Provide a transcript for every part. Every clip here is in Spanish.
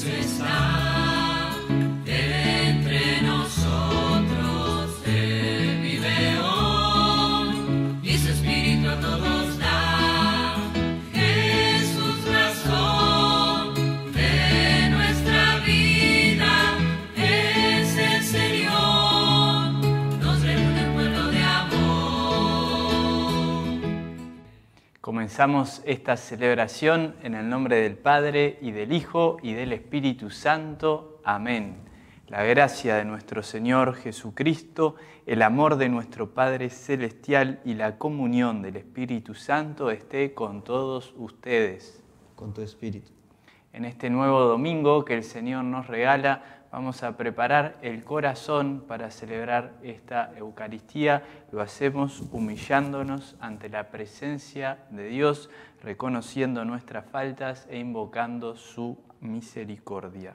Comenzamos esta celebración en el nombre del Padre, y del Hijo, y del Espíritu Santo. Amén. La gracia de nuestro Señor Jesucristo, el amor de nuestro Padre Celestial y la comunión del Espíritu Santo esté con todos ustedes. Con tu espíritu. En este nuevo domingo que el Señor nos regala, vamos a preparar el corazón para celebrar esta Eucaristía. Lo hacemos humillándonos ante la presencia de Dios, reconociendo nuestras faltas e invocando su misericordia.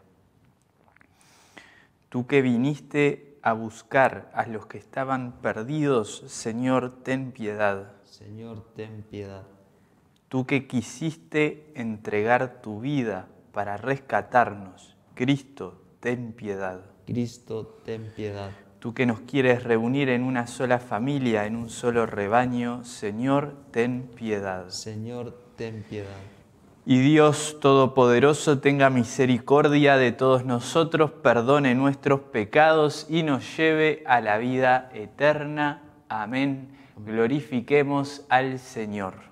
Tú que viniste a buscar a los que estaban perdidos, Señor, ten piedad. Señor, ten piedad. Tú que quisiste entregar tu vida para rescatarnos, Cristo, ten piedad. Cristo, ten piedad. Tú que nos quieres reunir en una sola familia, en un solo rebaño, Señor, ten piedad. Señor, ten piedad. Y Dios Todopoderoso tenga misericordia de todos nosotros, perdone nuestros pecados y nos lleve a la vida eterna. Amén. Glorifiquemos al Señor.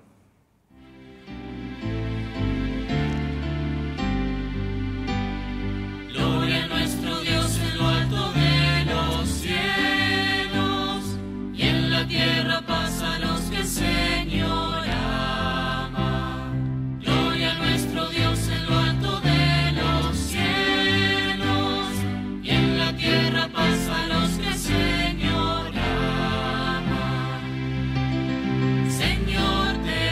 Tierra paz a los que el Señor ama. Gloria a nuestro Dios en lo alto de los cielos, y en la tierra paz a los que el Señor ama. Señor, te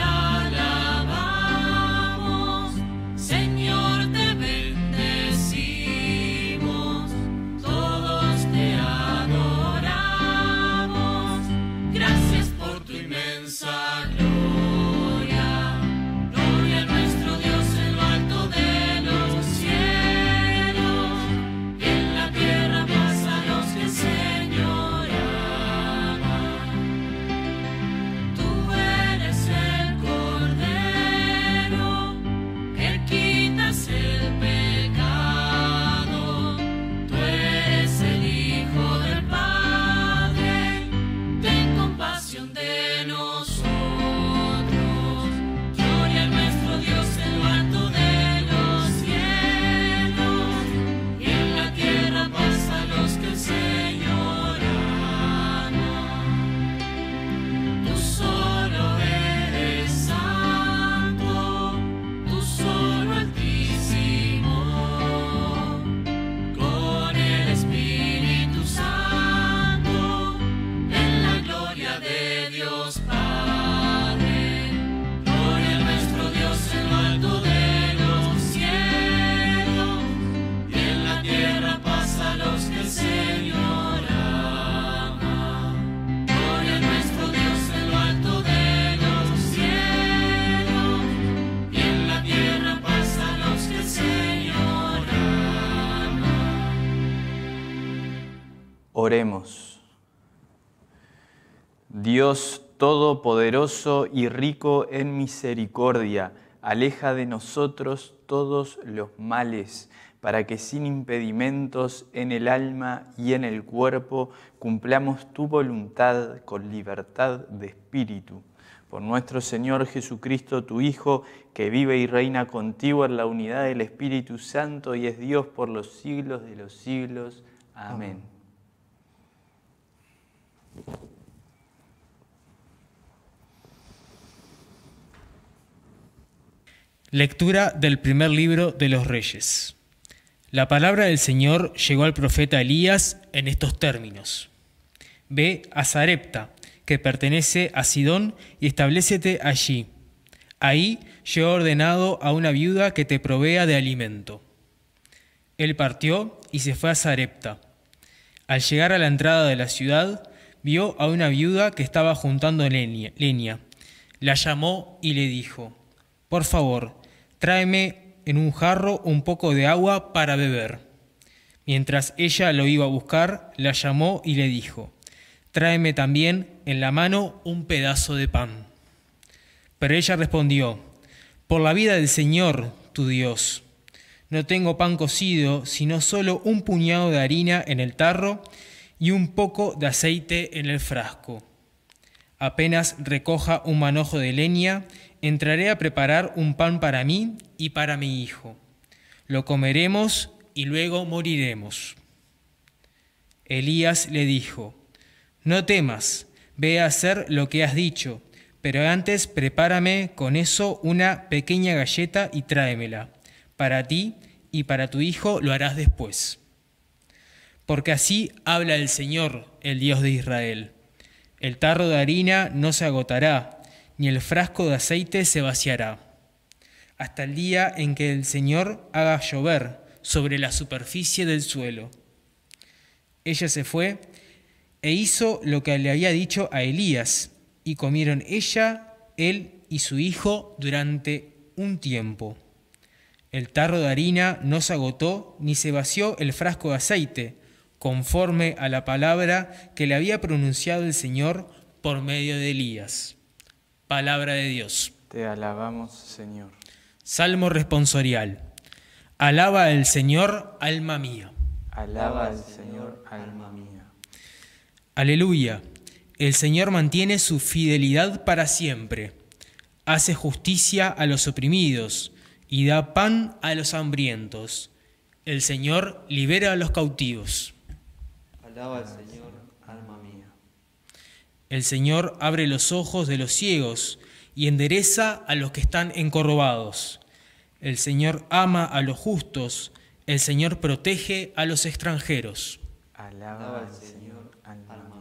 alabamos, Señor, te bendecimos, todos te adoramos. Gracias por tu inmensa gloria. Gloria a nuestro Dios en lo alto de los cielos, y en la tierra paz a los que el Señor ama. Tú eres el Cordero que quitas el pecado. Tú eres el Hijo del Padre. Ten compasión de nosotros. Gloria a nuestro Dios en lo alto de los cielos, y en la tierra paz a los que el Señor ama. Tú solo eres santo, tú solo altísimo, con el Espíritu Santo, en la gloria de Dios Padre. Gloria a nuestro Dios en lo alto de los cielos, y en la tierra paz a los que el Señor ama. Gloria a nuestro Dios en lo alto de los cielos, y en la tierra paz a los que el Señor ama. Oremos. Dios Todopoderoso y rico en misericordia, aleja de nosotros todos los males, para que sin impedimentos en el alma y en el cuerpo cumplamos tu voluntad con libertad de espíritu. Por nuestro Señor Jesucristo, tu Hijo, que vive y reina contigo en la unidad del Espíritu Santo y es Dios por los siglos de los siglos. Amén. Lectura del primer libro de los Reyes. La palabra del Señor llegó al profeta Elías en estos términos. Ve a Sarepta, que pertenece a Sidón, y establécete allí. Ahí yo he ordenado a una viuda que te provea de alimento. Él partió y se fue a Sarepta. Al llegar a la entrada de la ciudad, vio a una viuda que estaba juntando leña. La llamó y le dijo: por favor, tráeme en un jarro un poco de agua para beber. Mientras ella lo iba a buscar, la llamó y le dijo: «Tráeme también en la mano un pedazo de pan». Pero ella respondió: «Por la vida del Señor, tu Dios, no tengo pan cocido, sino solo un puñado de harina en el tarro y un poco de aceite en el frasco. Apenas recoja un manojo de leña, entraré a preparar un pan para mí y para mi hijo. Lo comeremos y luego moriremos». Elías le dijo: «No temas, ve a hacer lo que has dicho, pero antes prepárame con eso una pequeña galleta y tráemela. Para ti y para tu hijo lo harás después. Porque así habla el Señor, el Dios de Israel: el tarro de harina no se agotará, ni el frasco de aceite se vaciará, hasta el día en que el Señor haga llover sobre la superficie del suelo». Ella se fue e hizo lo que le había dicho a Elías, y comieron ella, él y su hijo durante un tiempo. El tarro de harina no se agotó, ni se vació el frasco de aceite, conforme a la palabra que le había pronunciado el Señor por medio de Elías. Palabra de Dios. Te alabamos, Señor. Salmo responsorial. Alaba al Señor, alma mía. Alaba al Señor, alma mía. Aleluya. El Señor mantiene su fidelidad para siempre. Hace justicia a los oprimidos y da pan a los hambrientos. El Señor libera a los cautivos. Alaba al Señor, alma mía. El Señor abre los ojos de los ciegos y endereza a los que están encorvados. El Señor ama a los justos. El Señor protege a los extranjeros. Alaba al Señor, alma mía.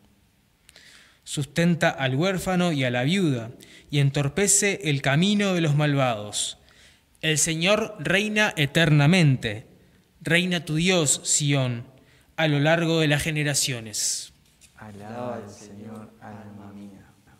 Sustenta al huérfano y a la viuda, y entorpece el camino de los malvados. El Señor reina eternamente. Reina tu Dios, Sión, a lo largo de las generaciones. Alaba al Señor, alma mía.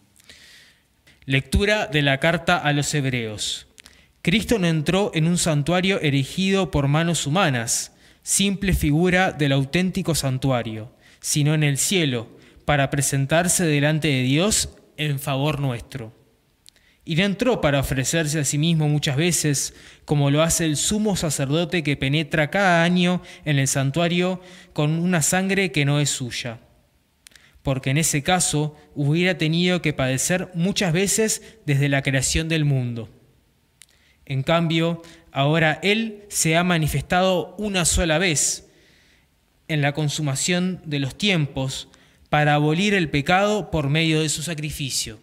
Lectura de la carta a los Hebreos. Cristo no entró en un santuario erigido por manos humanas, simple figura del auténtico santuario, sino en el cielo, para presentarse delante de Dios en favor nuestro. Y no entró para ofrecerse a sí mismo muchas veces, como lo hace el sumo sacerdote que penetra cada año en el santuario con una sangre que no es suya. Porque en ese caso hubiera tenido que padecer muchas veces desde la creación del mundo. En cambio, ahora Él se ha manifestado una sola vez en la consumación de los tiempos para abolir el pecado por medio de su sacrificio.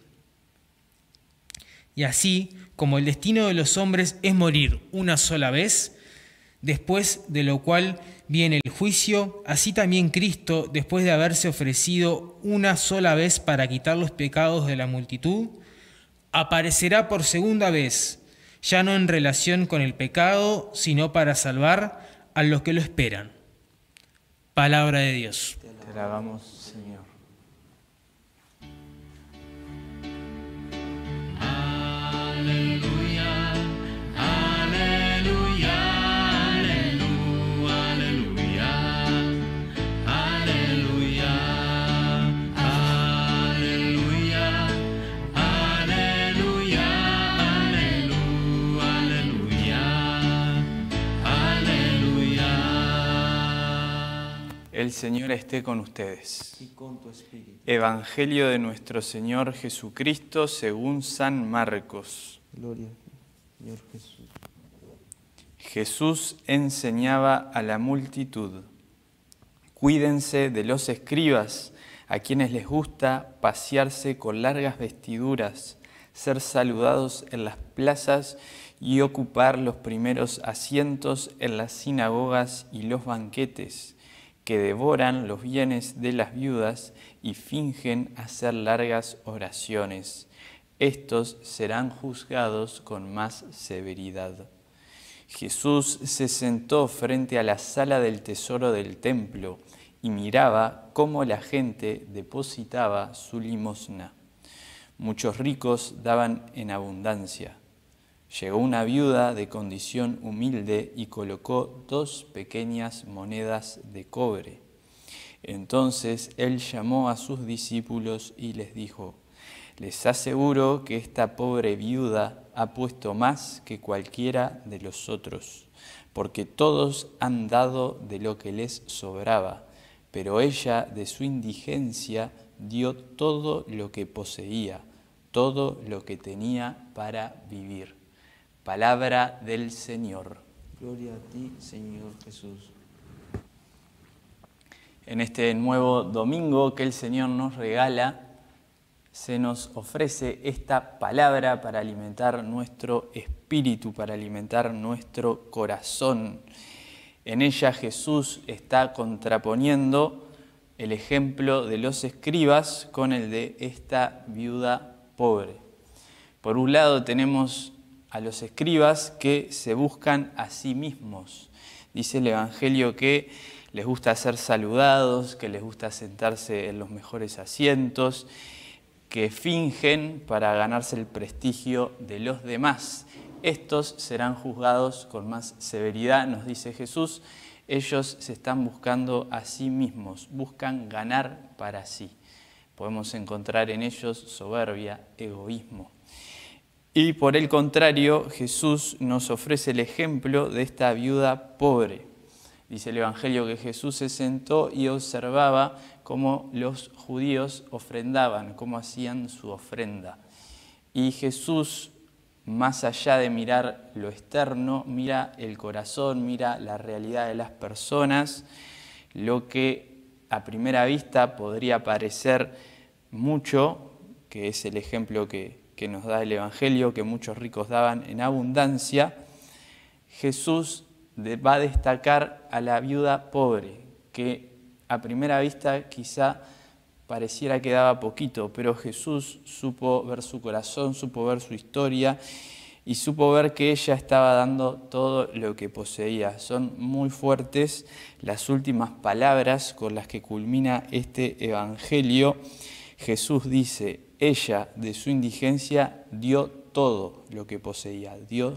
Y así, como el destino de los hombres es morir una sola vez, después de lo cual viene el juicio, así también Cristo, después de haberse ofrecido una sola vez para quitar los pecados de la multitud, aparecerá por segunda vez, ya no en relación con el pecado, sino para salvar a los que lo esperan. Palabra de Dios. Te alabamos, Señor. Aleluya, aleluya, aleluya, aleluya, aleluya, aleluya, aleluya, aleluya, aleluya. El Señor esté con ustedes. Y con tu espíritu. Evangelio de nuestro Señor Jesucristo según San Marcos. Gloria a ti, Señor Jesús. Jesús enseñaba a la multitud: cuídense de los escribas, a quienes les gusta pasearse con largas vestiduras, ser saludados en las plazas y ocupar los primeros asientos en las sinagogas y los banquetes, que devoran los bienes de las viudas y fingen hacer largas oraciones. Estos serán juzgados con más severidad. Jesús se sentó frente a la sala del tesoro del templo y miraba cómo la gente depositaba su limosna. Muchos ricos daban en abundancia. Llegó una viuda de condición humilde y colocó 2 pequeñas monedas de cobre. Entonces él llamó a sus discípulos y les dijo: les aseguro que esta pobre viuda ha puesto más que cualquiera de los otros, porque todos han dado de lo que les sobraba, pero ella de su indigencia dio todo lo que poseía, todo lo que tenía para vivir. Palabra del Señor. Gloria a ti, Señor Jesús. En este nuevo domingo que el Señor nos regala, se nos ofrece esta palabra para alimentar nuestro espíritu, para alimentar nuestro corazón. En ella Jesús está contraponiendo el ejemplo de los escribas con el de esta viuda pobre. Por un lado tenemos a los escribas que se buscan a sí mismos. Dice el Evangelio que les gusta ser saludados, que les gusta sentarse en los mejores asientos, que fingen para ganarse el prestigio de los demás. Estos serán juzgados con más severidad, nos dice Jesús. Ellos se están buscando a sí mismos, buscan ganar para sí. Podemos encontrar en ellos soberbia, egoísmo. Y por el contrario, Jesús nos ofrece el ejemplo de esta viuda pobre. Dice el Evangelio que Jesús se sentó y observaba cómo los judíos ofrendaban, cómo hacían su ofrenda. Y Jesús, más allá de mirar lo externo, mira el corazón, mira la realidad de las personas, lo que a primera vista podría parecer mucho, que es el ejemplo que nos da el Evangelio, que muchos ricos daban en abundancia. Jesús va a destacar a la viuda pobre, que a primera vista quizá pareciera que daba poquito, pero Jesús supo ver su corazón, supo ver su historia y supo ver que ella estaba dando todo lo que poseía. Son muy fuertes las últimas palabras con las que culmina este Evangelio. Jesús dice: ella de su indigencia dio todo lo que poseía, dio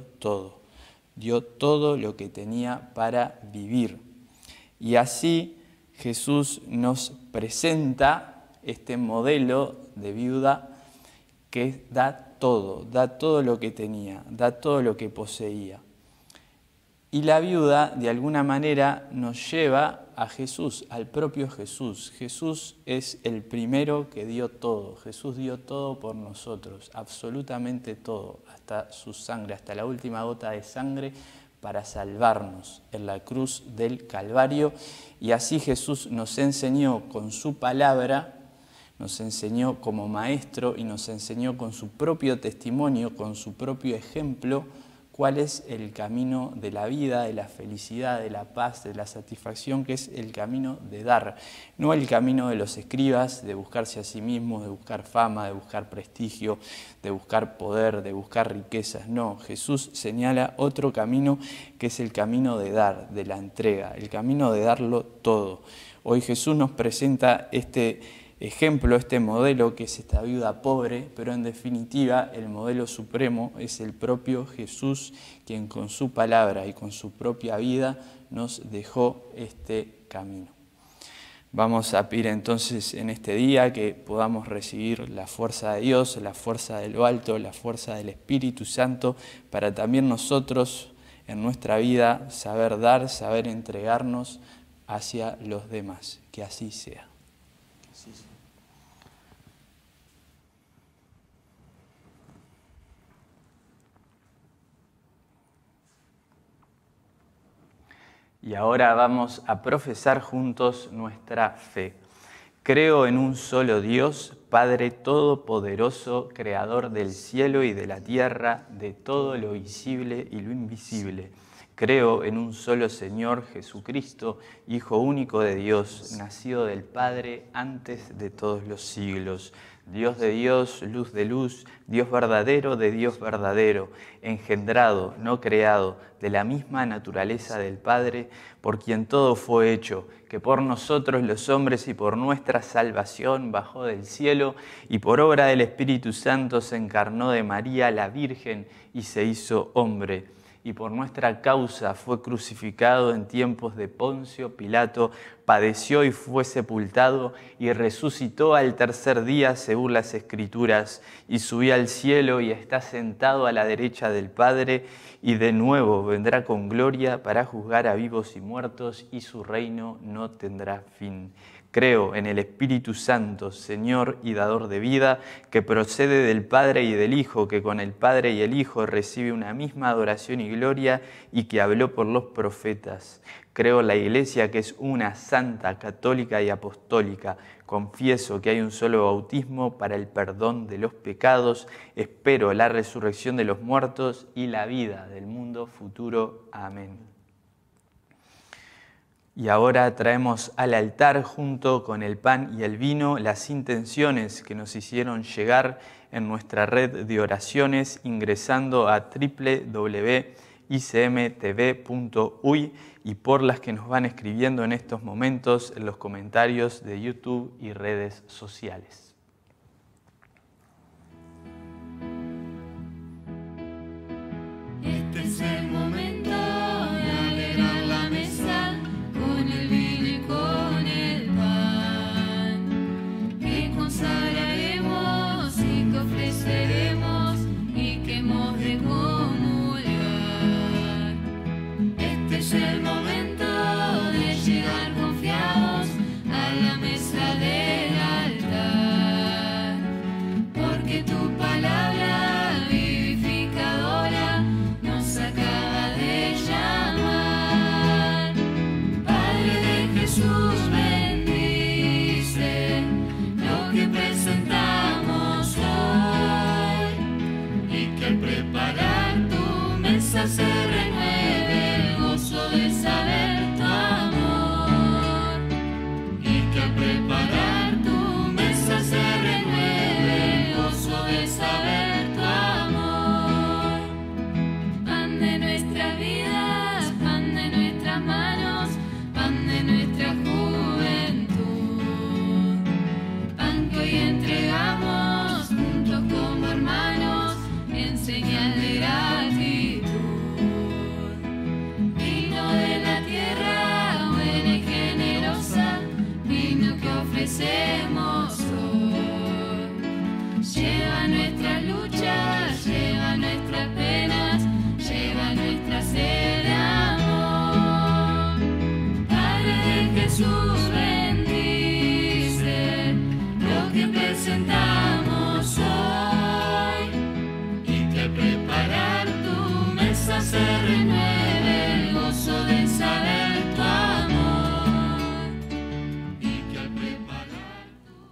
todo lo que tenía para vivir. Y así Jesús nos presenta este modelo de viuda que da todo lo que tenía, da todo lo que poseía. Y la viuda, de alguna manera, nos lleva a Jesús, al propio Jesús. Jesús es el primero que dio todo. Jesús dio todo por nosotros, absolutamente todo, hasta su sangre, hasta la última gota de sangre para salvarnos en la cruz del Calvario. Y así Jesús nos enseñó con su palabra, nos enseñó como maestro y nos enseñó con su propio testimonio, con su propio ejemplo, cuál es el camino de la vida, de la felicidad, de la paz, de la satisfacción, que es el camino de dar. No el camino de los escribas, de buscarse a sí mismos, de buscar fama, de buscar prestigio, de buscar poder, de buscar riquezas. No, Jesús señala otro camino que es el camino de dar, de la entrega, el camino de darlo todo. Hoy Jesús nos presenta este ejemplo, este modelo que es esta viuda pobre, pero en definitiva el modelo supremo es el propio Jesús, quien con su palabra y con su propia vida nos dejó este camino. Vamos a pedir entonces en este día que podamos recibir la fuerza de Dios, la fuerza de lo alto, la fuerza del Espíritu Santo, para también nosotros en nuestra vida saber dar, saber entregarnos hacia los demás. Que así sea. Y ahora vamos a profesar juntos nuestra fe. Creo en un solo Dios, Padre Todopoderoso, Creador del cielo y de la tierra, de todo lo visible y lo invisible. Creo en un solo Señor Jesucristo, Hijo único de Dios, nacido del Padre antes de todos los siglos. Dios de Dios, luz de luz, Dios verdadero de Dios verdadero, engendrado, no creado, de la misma naturaleza del Padre, por quien todo fue hecho, que por nosotros los hombres y por nuestra salvación bajó del cielo, y por obra del Espíritu Santo se encarnó de María la Virgen y se hizo hombre. Y por nuestra causa fue crucificado en tiempos de Poncio Pilato, padeció y fue sepultado, y resucitó al tercer día según las Escrituras, y subió al cielo y está sentado a la derecha del Padre, y de nuevo vendrá con gloria para juzgar a vivos y muertos, y su reino no tendrá fin. Creo en el Espíritu Santo, Señor y dador de vida, que procede del Padre y del Hijo, que con el Padre y el Hijo recibe una misma adoración y gloria, y que habló por los profetas. Creo en la Iglesia, que es una santa, católica y apostólica. Confieso que hay un solo bautismo para el perdón de los pecados. Espero la resurrección de los muertos y la vida del mundo futuro. Amén. Y ahora traemos al altar junto con el pan y el vino las intenciones que nos hicieron llegar en nuestra red de oraciones ingresando a www.icmtv.uy y por las que nos van escribiendo en estos momentos en los comentarios de YouTube y redes sociales. Este es el momento de alegrar la mesa con el vino y con el pan, que consagraremos y que ofreceremos y que hemos de comulgar. Este es el momento de llegar confiados a la mesa del altar, porque tu palabra vivificadora nos acaba de llamar. Padre de Jesús, bendice lo que presentamos hoy, y que al preparar tu mesa se renueve el gozo de saber tu amor, y que al preparar tu mesa se renueve el gozo de saber tu amor. Pan de nuestras vidas, pan de nuestras manos, pan de nuestra juventud, pan que hoy entregamos juntos como hermanos en señal de gratitud. Vino de la tierra buena y generosa, vino que ofrecemos hoy. Lleva nuestras luchas, lleva nuestras penas, lleva nuestra sed de amor. Padre de Jesús, bendice lo que presentamos hoy, y que al preparar tu mesa se renueve el gozo de saber tu amor, y que al preparar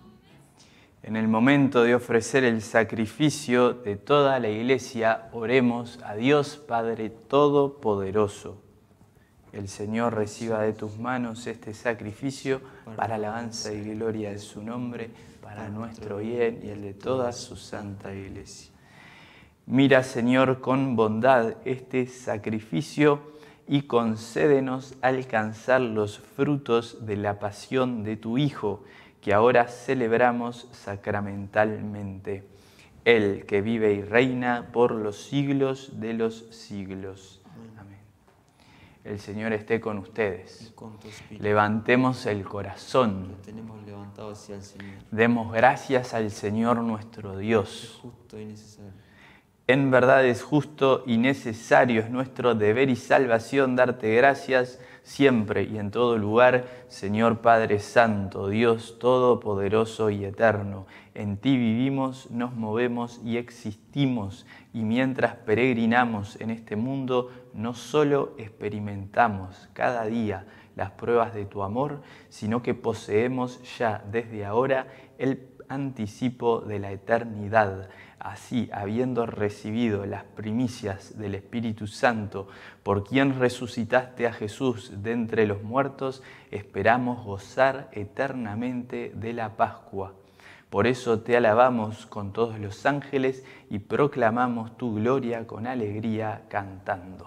En el momento de ofrecer el sacrificio de toda la Iglesia, oremos a Dios Padre Todopoderoso. El Señor reciba de tus manos este sacrificio para alabanza y gloria de su nombre, para nuestro bien y el de toda su santa Iglesia. Mira, Señor, con bondad este sacrificio y concédenos alcanzar los frutos de la pasión de tu Hijo, que ahora celebramos sacramentalmente. Él que vive y reina por los siglos de los siglos. Amén. El Señor esté con ustedes. Y con tu espíritu. Levantemos el corazón. Lo tenemos levantado hacia el Señor. Demos gracias al Señor nuestro Es Dios. justo y necesario. En verdad es justo y necesario, es nuestro deber y salvación darte gracias siempre y en todo lugar, Señor Padre Santo, Dios Todopoderoso y Eterno. En ti vivimos, nos movemos y existimos, y mientras peregrinamos en este mundo, no solo experimentamos cada día las pruebas de tu amor, sino que poseemos ya desde ahora el anticipo de la eternidad. Así, habiendo recibido las primicias del Espíritu Santo, por quien resucitaste a Jesús de entre los muertos, esperamos gozar eternamente de la Pascua. Por eso te alabamos con todos los ángeles y proclamamos tu gloria con alegría cantando.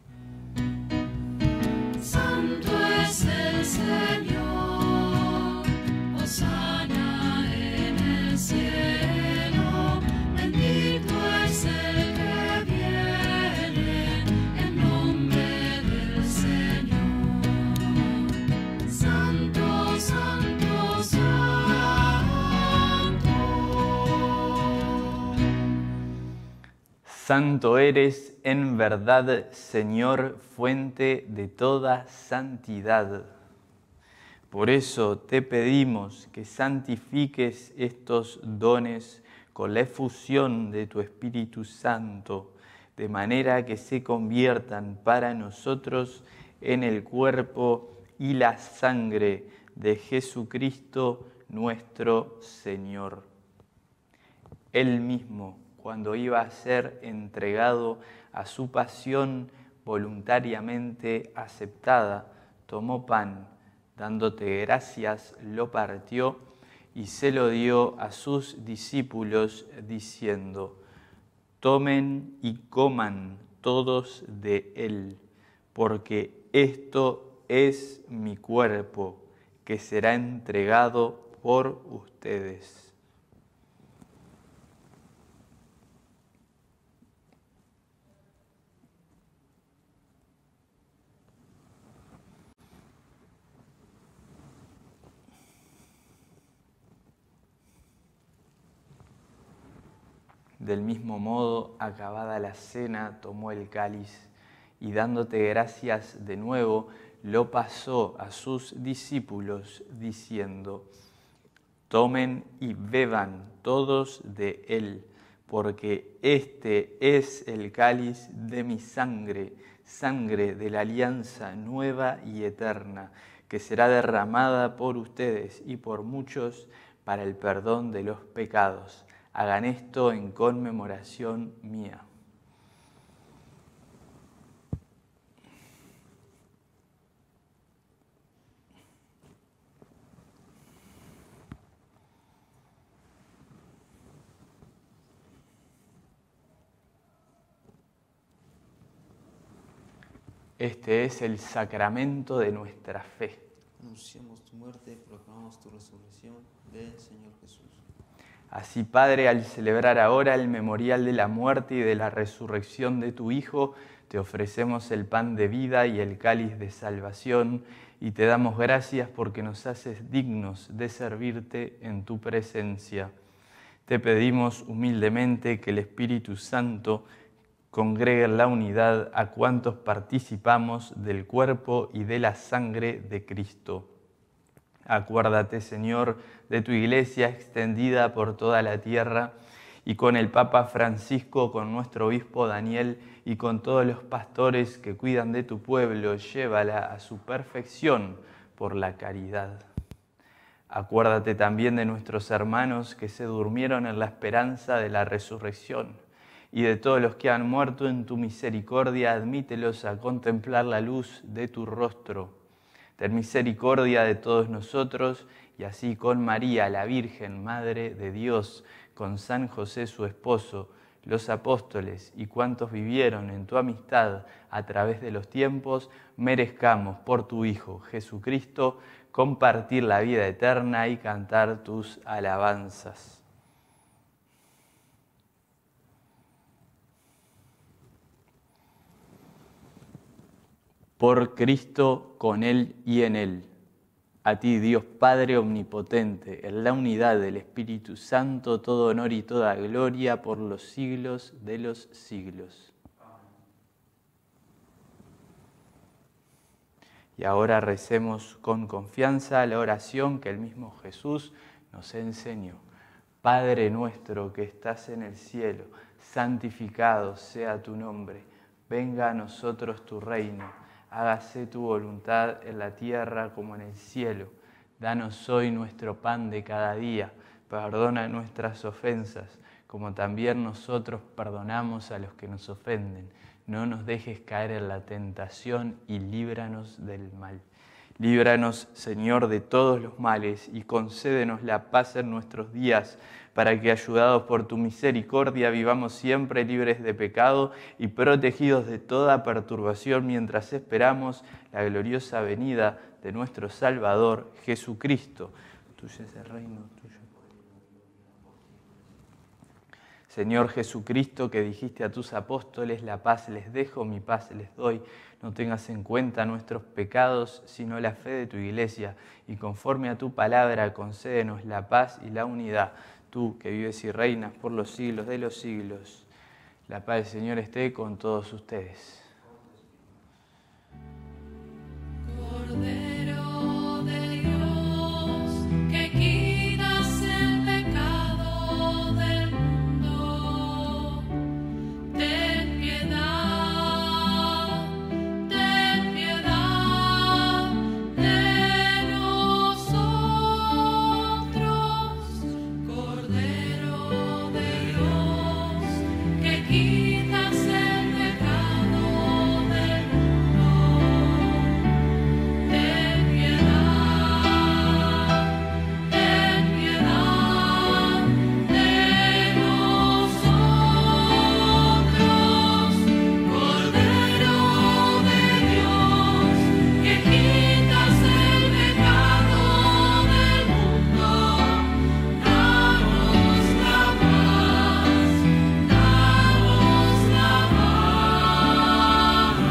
Santo es el Señor, hosana en el cielo, bendito es el que viene en nombre del Señor. Santo, santo, santo. Santo eres en verdad, Señor, fuente de toda santidad. Por eso te pedimos que santifiques estos dones con la efusión de tu Espíritu Santo, de manera que se conviertan para nosotros en el cuerpo y la sangre de Jesucristo nuestro Señor. Él mismo, cuando iba a ser entregado a su pasión voluntariamente aceptada, tomó pan, dándote gracias, lo partió y se lo dio a sus discípulos, diciendo: tomen y coman todos de él, porque esto es mi cuerpo, que será entregado por ustedes. Del mismo modo, acabada la cena, tomó el cáliz y dándote gracias de nuevo, lo pasó a sus discípulos, diciendo: tomen y beban todos de él, porque este es el cáliz de mi sangre, sangre de la alianza nueva y eterna, que será derramada por ustedes y por muchos para el perdón de los pecados. Hagan esto en conmemoración mía. Este es el sacramento de nuestra fe. Anunciamos tu muerte, proclamamos tu resurrección. Ven, Señor Jesús. Así, Padre, al celebrar ahora el memorial de la muerte y de la resurrección de tu Hijo, te ofrecemos el pan de vida y el cáliz de salvación, y te damos gracias porque nos haces dignos de servirte en tu presencia. Te pedimos humildemente que el Espíritu Santo congregue en la unidad a cuantos participamos del cuerpo y de la sangre de Cristo. Acuérdate, Señor, de tu Iglesia extendida por toda la tierra, y con el Papa Francisco, con nuestro obispo Daniel y con todos los pastores que cuidan de tu pueblo, llévala a su perfección por la caridad. Acuérdate también de nuestros hermanos que se durmieron en la esperanza de la resurrección, y de todos los que han muerto en tu misericordia, admítelos a contemplar la luz de tu rostro. Ten misericordia de todos nosotros, y así con María, la Virgen, Madre de Dios, con San José su esposo, los apóstoles y cuantos vivieron en tu amistad a través de los tiempos, merezcamos por tu Hijo Jesucristo compartir la vida eterna y cantar tus alabanzas. Por Cristo, con Él y en Él. A ti, Dios Padre Omnipotente, en la unidad del Espíritu Santo, todo honor y toda gloria por los siglos de los siglos. Y ahora recemos con confianza la oración que el mismo Jesús nos enseñó. Padre nuestro que estás en el cielo, santificado sea tu nombre. Venga a nosotros tu reino. Hágase tu voluntad en la tierra como en el cielo. Danos hoy nuestro pan de cada día. Perdona nuestras ofensas, como también nosotros perdonamos a los que nos ofenden. No nos dejes caer en la tentación y líbranos del mal. Líbranos, Señor, de todos los males y concédenos la paz en nuestros días, para que, ayudados por tu misericordia, vivamos siempre libres de pecado y protegidos de toda perturbación mientras esperamos la gloriosa venida de nuestro Salvador, Jesucristo. Tuyo es el reino, tuyo. Señor Jesucristo, que dijiste a tus apóstoles, la paz les dejo, mi paz les doy. No tengas en cuenta nuestros pecados, sino la fe de tu Iglesia, y conforme a tu palabra concédenos la paz y la unidad. Tú, que vives y reinas por los siglos de los siglos, la paz del Señor esté con todos ustedes. Cordero de Dios, que quitas el pecado del mundo, ten piedad de nosotros. Cordero de Dios, que quitas el pecado del mundo, ten piedad de nosotros. Cordero de Dios, que quitas el pecado del mundo, danos la paz, danos la paz.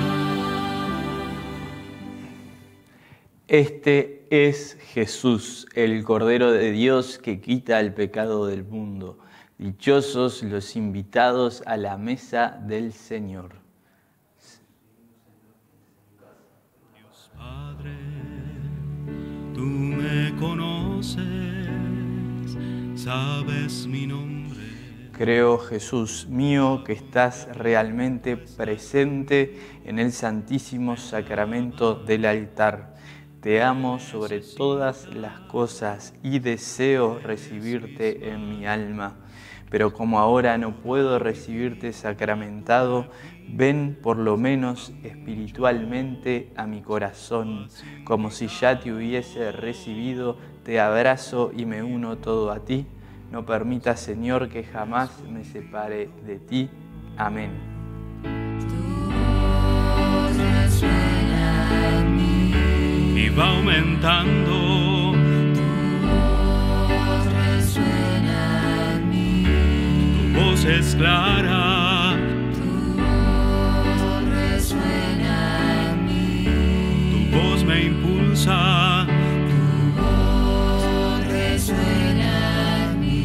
Este es Jesús, el Cordero de Dios que quita el pecado del mundo. Dichosos los invitados a la mesa del Señor. Dios Padre, tú me conoces, sabes mi nombre. Creo, Jesús mío, que estás realmente presente en el Santísimo Sacramento del altar. Te amo sobre todas las cosas y deseo recibirte en mi alma. Pero como ahora no puedo recibirte sacramentado, ven por lo menos espiritualmente a mi corazón. Como si ya te hubiese recibido, te abrazo y me uno todo a ti. No permitas, Señor, que jamás me separe de ti. Amén. Tu voz resuena en mí, Y va aumentando tu voz resuena en mí, tu voz es clara, tu voz resuena en mí, tu voz me impulsa. tu voz resuena en mí.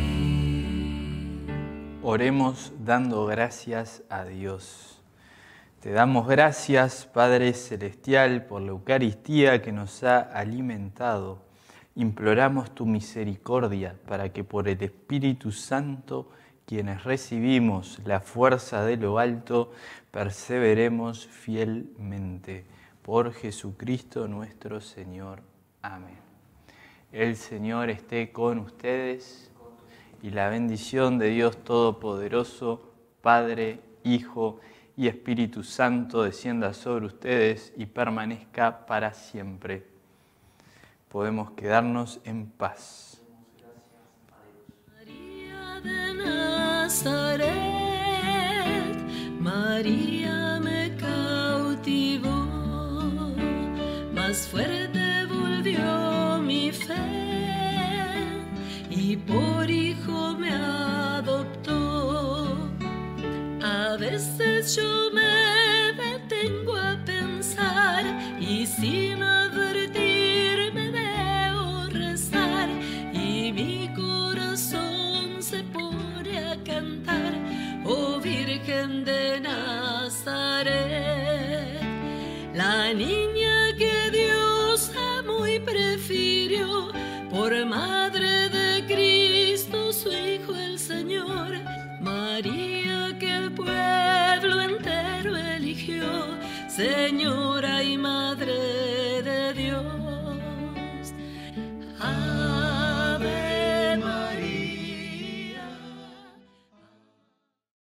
Oremos dando gracias a Dios. Te damos gracias, Padre Celestial, por la Eucaristía que nos ha alimentado. Imploramos tu misericordia para que por el Espíritu Santo, quienes recibimos la fuerza de lo alto, perseveremos fielmente. Por Jesucristo nuestro Señor. Amén. El Señor esté con ustedes y la bendición de Dios Todopoderoso, Padre, Hijo y Espíritu Santo descienda sobre ustedes y permanezca para siempre. Podemos quedarnos en paz. María de Nazaret, María me cautivó, más fuerte volvió mi fe y por hijo me adoptó. A veces yo me detengo a pensar y sin advertirme veo rezar y mi corazón se pone a cantar, oh Virgen de Nazaret, la niña que Dios amó y prefirió por madre de Cristo su Hijo el Señor. María que el pueblo entero eligió, Señora y Madre de Dios.